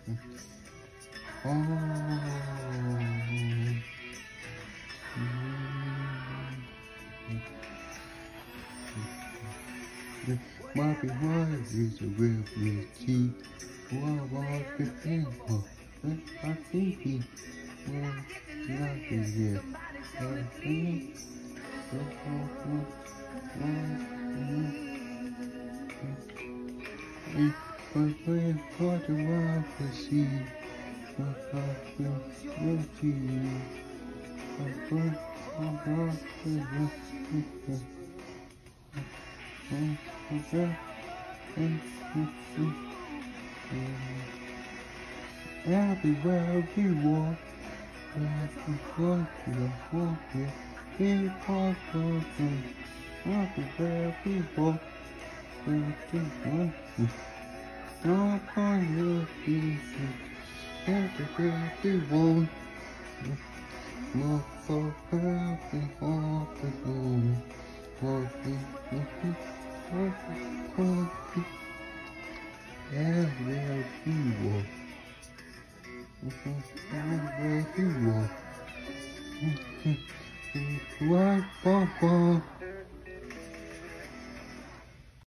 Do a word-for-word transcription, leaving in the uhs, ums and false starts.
Bobby White is a refugee. What was the thing for? I think he was nothing here. I think but when for the wild to see, but I feel guilty. I want I want to everywhere we walk, we go to the walk, we walk everywhere we walk, we walk. No one will be everywhere we walk. Look for help and all the home. Walking, walking, walking, walking. Everywhere we walk. Everywhere we walk. Right, Papa.